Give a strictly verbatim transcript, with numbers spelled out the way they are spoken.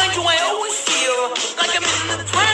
mind you, I always feel like I'm in the prime.